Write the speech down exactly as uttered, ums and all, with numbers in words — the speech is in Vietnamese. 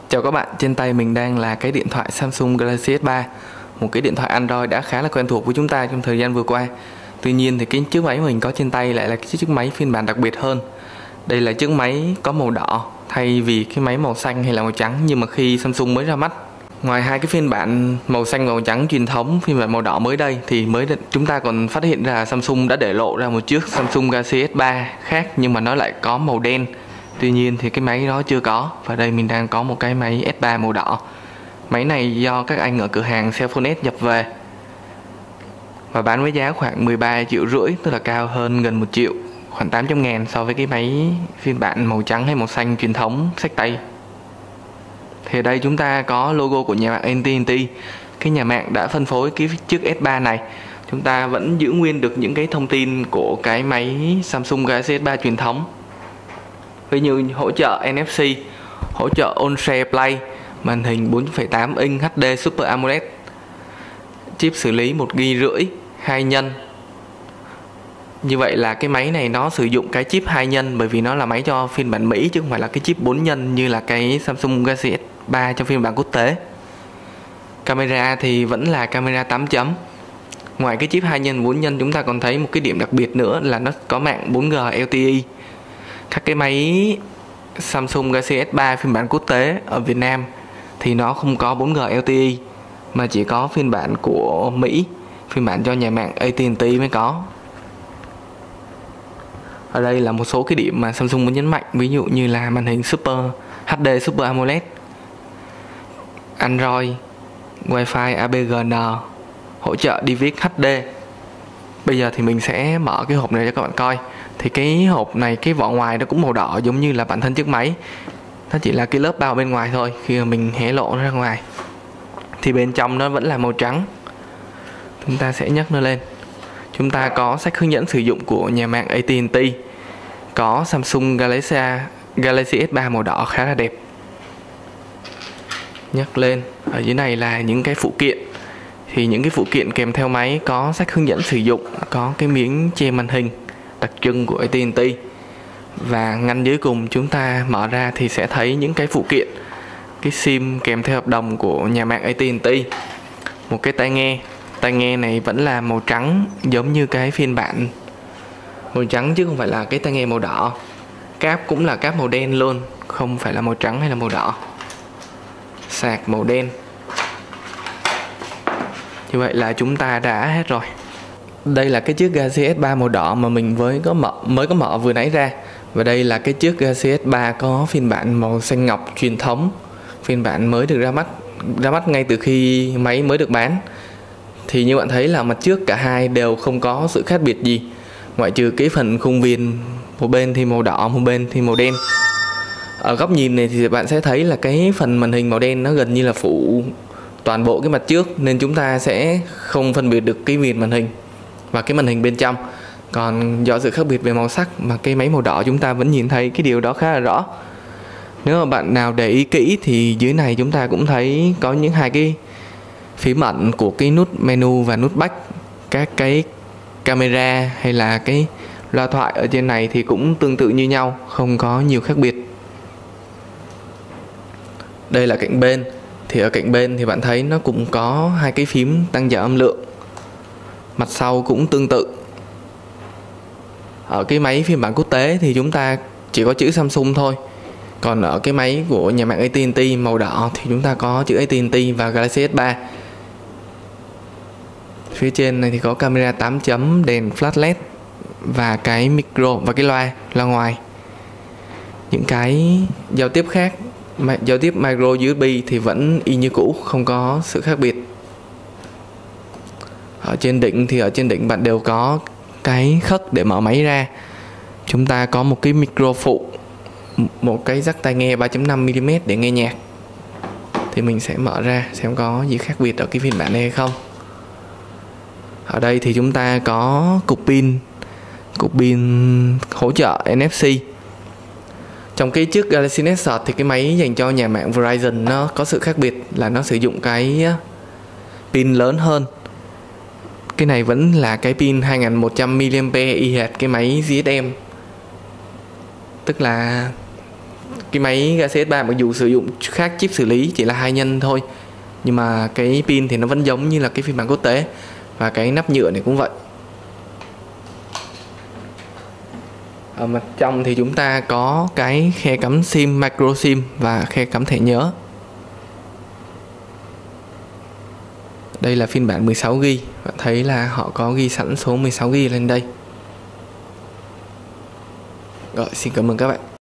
Chào các bạn, trên tay mình đang là cái điện thoại Samsung Galaxy S ba, một cái điện thoại Android đã khá là quen thuộc với chúng ta trong thời gian vừa qua. Tuy nhiên thì cái chiếc máy mình có trên tay lại là cái chiếc máy phiên bản đặc biệt hơn. Đây là chiếc máy có màu đỏ thay vì cái máy màu xanh hay là màu trắng nhưng mà khi Samsung mới ra mắt. Ngoài hai cái phiên bản màu xanh và màu trắng truyền thống, phiên bản màu đỏ mới đây thì mới chúng ta còn phát hiện ra Samsung đã để lộ ra một chiếc Samsung Galaxy S ba khác nhưng mà nó lại có màu đen. Tuy nhiên thì cái máy đó chưa có, và đây mình đang có một cái máy S ba màu đỏ. Máy này do các anh ở cửa hàng Cellphone S nhập về và bán với giá khoảng mười ba triệu rưỡi, tức là cao hơn gần một triệu, khoảng tám trăm ngàn so với cái máy phiên bản màu trắng hay màu xanh truyền thống xách tay. Thì ở đây chúng ta có logo của nhà mạng a tê and tê. Cái nhà mạng đã phân phối cái chiếc S ba này. Chúng ta vẫn giữ nguyên được những cái thông tin của cái máy Samsung Galaxy S ba truyền thống, ví như hỗ trợ en ép xê, hỗ trợ On Share Play, màn hình bốn phẩy tám inch hát đê Super AMOLED, chip xử lý một gi ga bai rưỡi hai nhân. Như vậy là cái máy này nó sử dụng cái chip hai nhân bởi vì nó là máy cho phiên bản Mỹ chứ không phải là cái chip bốn nhân như là cái Samsung Galaxy S ba cho phiên bản quốc tế. Camera thì vẫn là camera tám chấm. Ngoài cái chip hai nhân bốn nhân, chúng ta còn thấy một cái điểm đặc biệt nữa là nó có mạng bốn G L T E. Các cái máy Samsung Galaxy S ba phiên bản quốc tế ở Việt Nam thì nó không có bốn G L T E mà chỉ có phiên bản của Mỹ, phiên bản cho nhà mạng a tê and tê mới có. Ở đây là một số cái điểm mà Samsung muốn nhấn mạnh, ví dụ như là màn hình Super hát đê Super AMOLED, Android, Wi-Fi a bê giê en, hỗ trợ đê vê ích hát đê. Bây giờ thì mình sẽ mở cái hộp này cho các bạn coi. Thì cái hộp này, cái vỏ ngoài nó cũng màu đỏ giống như là bản thân chiếc máy. Nó chỉ là cái lớp bao bên ngoài thôi. Khi mà mình hé lộ nó ra ngoài thì bên trong nó vẫn là màu trắng. Chúng ta sẽ nhấc nó lên. Chúng ta có sách hướng dẫn sử dụng của nhà mạng a tê and tê. Có Samsung Galaxy Galaxy S ba màu đỏ khá là đẹp. Nhấc lên. Ở dưới này là những cái phụ kiện. Thì những cái phụ kiện kèm theo máy có sách hướng dẫn sử dụng, có cái miếng che màn hình đặc trưng của a tê and tê. Và ngăn dưới cùng chúng ta mở ra thì sẽ thấy những cái phụ kiện, cái sim kèm theo hợp đồng của nhà mạng a tê and tê. Một cái tai nghe. Tai nghe này vẫn là màu trắng giống như cái phiên bản màu trắng chứ không phải là cái tai nghe màu đỏ. Cáp cũng là cáp màu đen luôn, không phải là màu trắng hay là màu đỏ. Sạc màu đen. Như vậy là chúng ta đã hết rồi. Đây là cái chiếc Galaxy S ba màu đỏ mà mình mới có mở, mới có mở vừa nãy ra. Và đây là cái chiếc Galaxy S ba có phiên bản màu xanh ngọc truyền thống, phiên bản mới được ra mắt ra mắt ngay từ khi máy mới được bán. Thì như bạn thấy là mặt trước cả hai đều không có sự khác biệt gì, ngoại trừ cái phần khung viền, một bên thì màu đỏ, một bên thì màu đen. Ở góc nhìn này thì bạn sẽ thấy là cái phần màn hình màu đen nó gần như là phủ toàn bộ cái mặt trước, nên chúng ta sẽ không phân biệt được cái viền màn hình và cái màn hình bên trong. Còn do sự khác biệt về màu sắc mà cái máy màu đỏ chúng ta vẫn nhìn thấy cái điều đó khá là rõ. Nếu mà bạn nào để ý kỹ thì dưới này chúng ta cũng thấy có những hai cái phím ẩn của cái nút menu và nút back. Các cái camera hay là cái loa thoại ở trên này thì cũng tương tự như nhau, không có nhiều khác biệt. Đây là cạnh bên. Thì ở cạnh bên thì bạn thấy nó cũng có hai cái phím tăng giảm âm lượng. Mặt sau cũng tương tự. Ở cái máy phiên bản quốc tế thì chúng ta chỉ có chữ Samsung thôi. Còn ở cái máy của nhà mạng a tê and tê màu đỏ thì chúng ta có chữ a tê and tê và Galaxy S ba. Phía trên này thì có camera tám chấm, đèn flash led và cái micro và cái loa, loa ngoài. Những cái giao tiếp khác, giao tiếp micro u ét bê thì vẫn y như cũ, không có sự khác biệt. Ở trên đỉnh thì ở trên đỉnh bạn đều có cái khất để mở máy ra. Chúng ta có một cái micro phụ, một cái jack tai nghe ba chấm năm mi li mét để nghe nhạc. Thì mình sẽ mở ra xem có gì khác biệt ở cái phiên bản này hay không. Ở đây thì chúng ta có cục pin, cục pin hỗ trợ en ép xê. Trong cái chiếc Galaxy Nexus thì cái máy dành cho nhà mạng Verizon nó có sự khác biệt là nó sử dụng cái pin lớn hơn. Cái này vẫn là cái pin hai nghìn một trăm mi li am pe y hệt cái máy giê ét em. Tức là Cái máy Galaxy S ba mặc dù sử dụng khác chip xử lý chỉ là hai nhân thôi, nhưng mà cái pin thì nó vẫn giống như là cái phiên bản quốc tế. Và cái nắp nhựa này cũng vậy. Ở mặt trong thì chúng ta có cái khe cắm sim, micro sim và khe cắm thẻ nhớ. Đây là phiên bản mười sáu gi ga bai. Bạn thấy là họ có ghi sẵn số mười sáu gi ga bai lên đây. Rồi, xin cảm ơn các bạn.